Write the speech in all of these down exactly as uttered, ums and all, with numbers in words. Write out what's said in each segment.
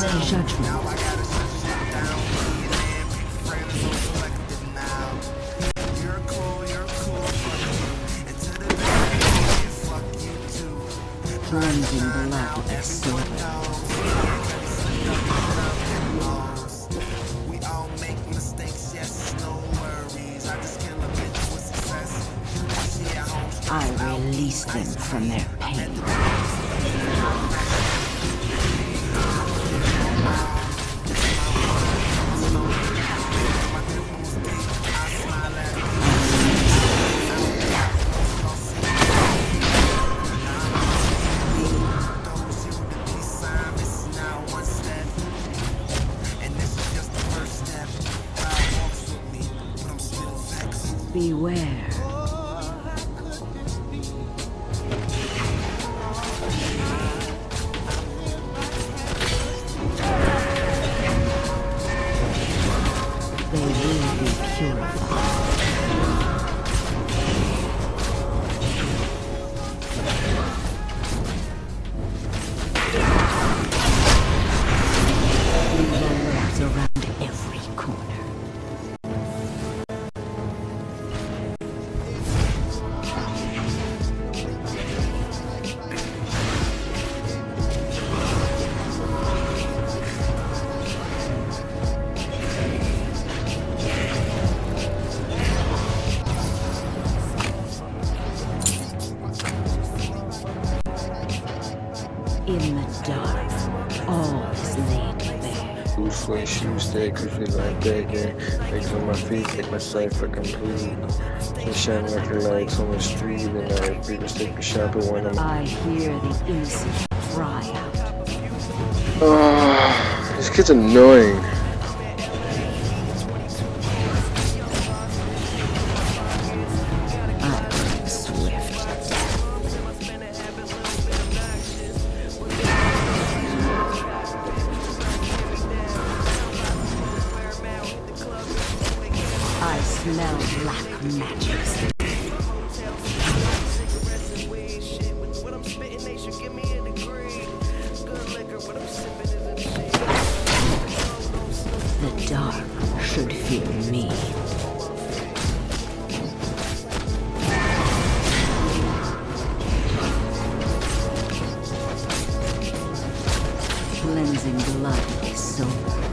pass judgment. Cleansing the blood of his soul. I release them from their pain. Beware. They will be purified. Leave alerts around every corner. In the dark, all is laid bare. Boots for shoes, stay goofy like begging. Legs on my feet, take my sight for complete. They shine like the lights on the street, and I breathe a stick of shot, but when I'm I hear the innocent cry out. Oh, this kid's annoying. I'm swift. I smell black matches. The dark should fear me. Cleansing blood of his soul.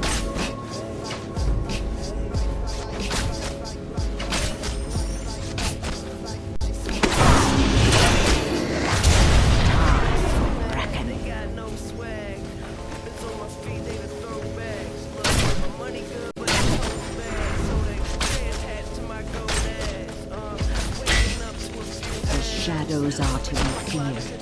Shadows are to be feared.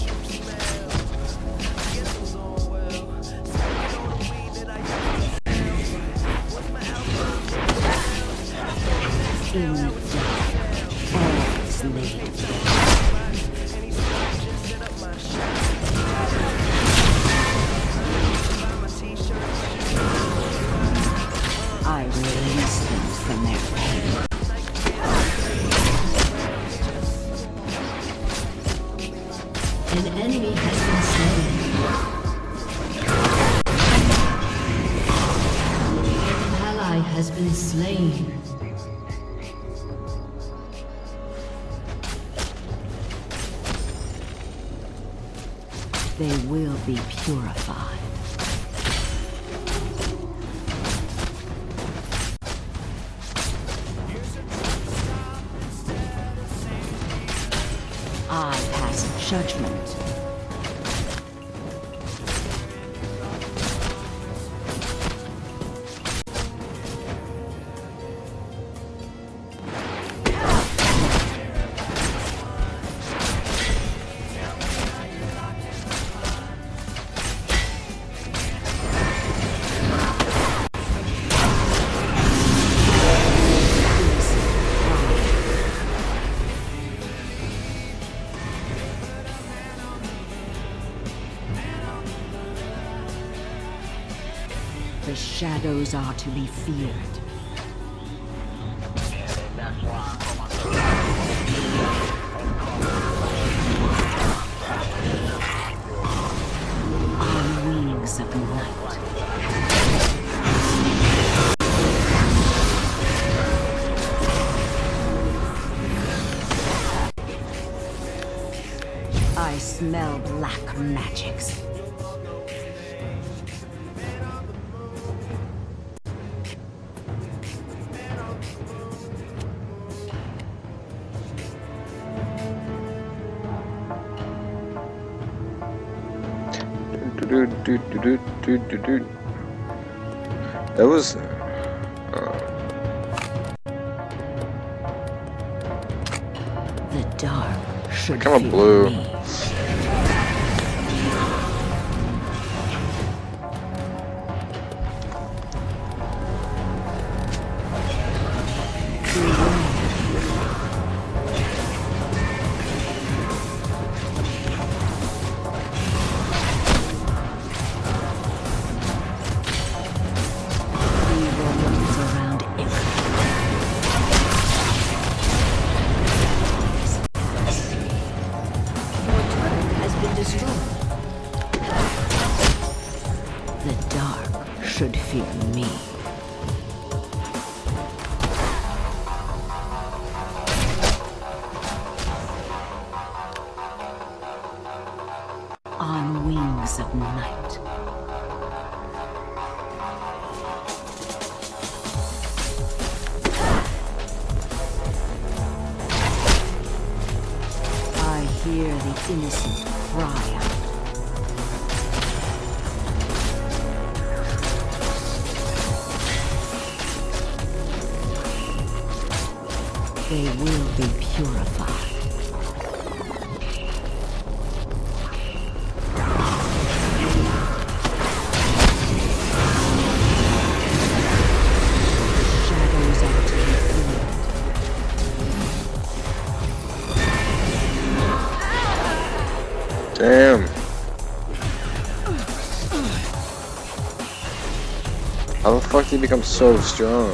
In the dark, all is laid bare. I release them from their pain. An enemy has been slain. An ally has been slain. They will be purified. I pass judgment. The shadows are to be feared. On wings of night. smell black magics. Do, do, do, do, do, do, do. That was. Uh, The dark should Kinda fear blue. me. Evil lurks around Your turret has been destroyed. The dark should fear me. On wings of night. I hear the innocent cry out. They will be purified. Shadows are to be feared. damn. How the fuck did he become so strong?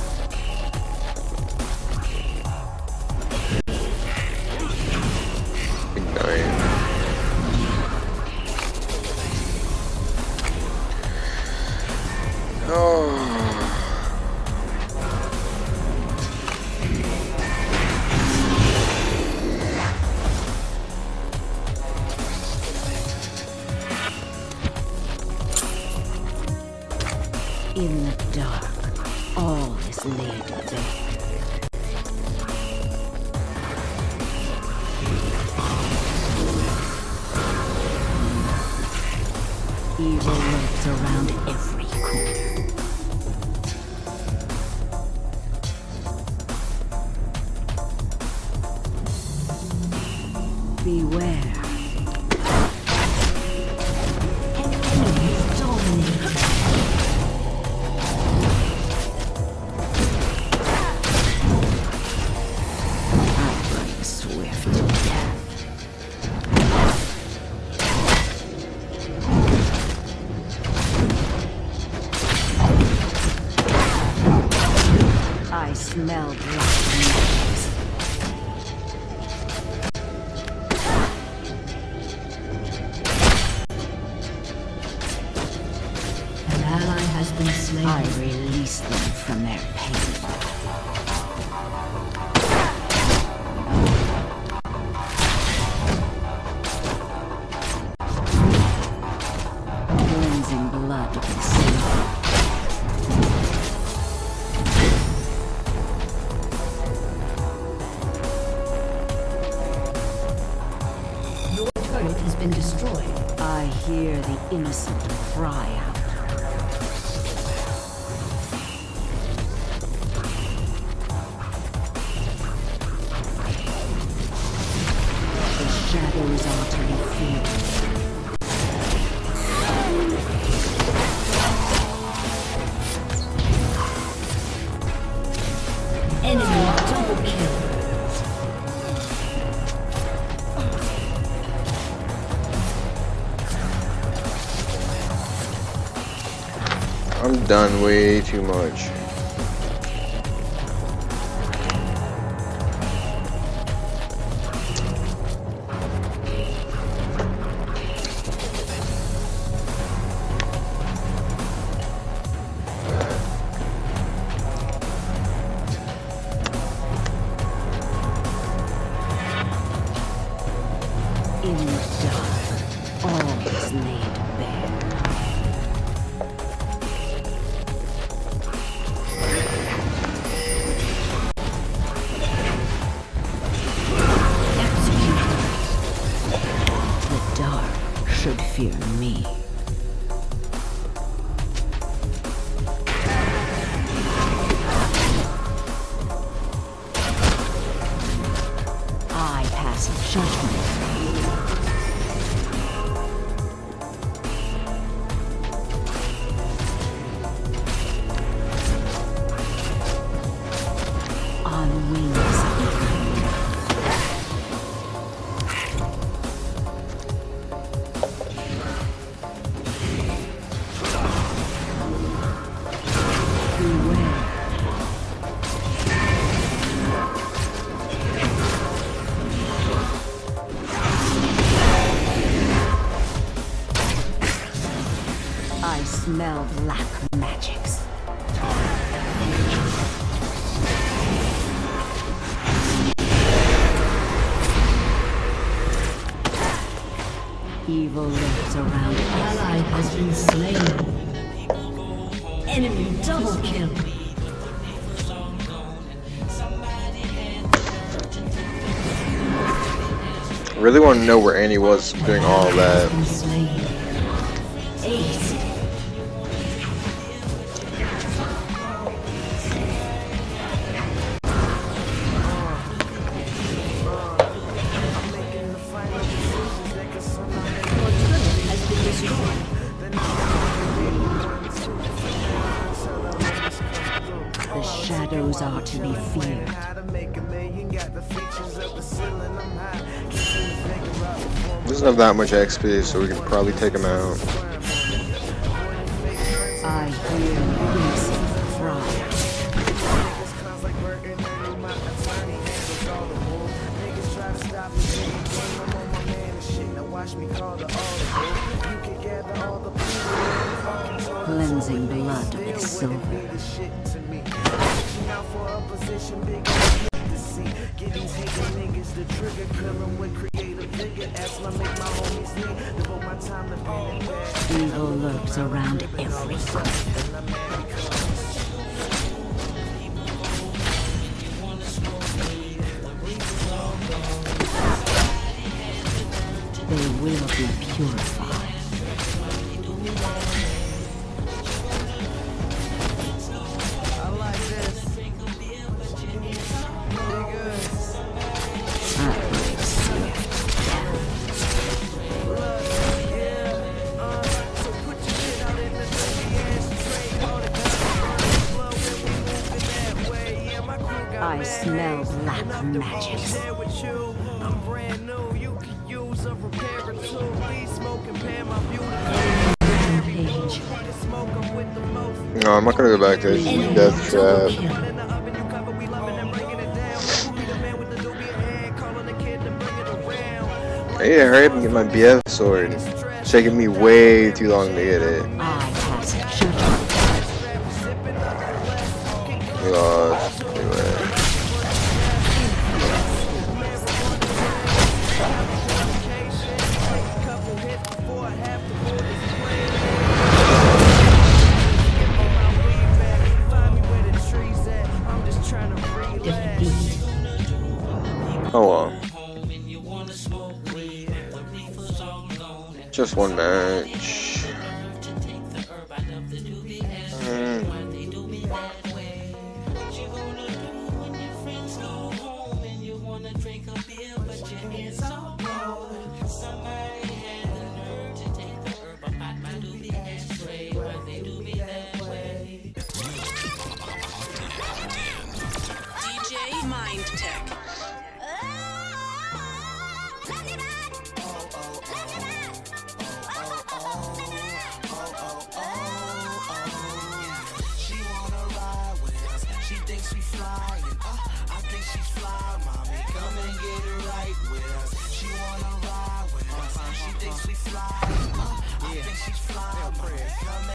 Ignite. Oh. In the dark, all is laid bare. Evil lurks around every corner. Beware. An enemy is dominating. I bring swift death. I smell black magics. An ally has been slain. I release them from their pain. Cleansing blood can save them. Your turret has been destroyed. I hear the innocent cry out. The shadows are to be feared. Enemy double kill. I'm done way too much. In the dark. I smell black magics. Evil lurks around. Ally has been slain. Enemy double kill. I really want to know where Annie was doing all that. Been slain. Ace. The shadows are to be feared. Doesn't have that much X P, so we can probably take him out. I hear racing cries. Cleansing blood with silver. Evil lurks around every corner. They will be purified. I smell black magics. Rampage. No, I'm not gonna go back to this death trap. Hey, hurry up and get my B F sword. It's taking me way too long to get it. I pass judgment. We lost. Anyway. Defeat. Oh well. Just one match. Mm. D J Mind Tech. She wanna ride with us. She thinks we fly. Uh, I think she's fly.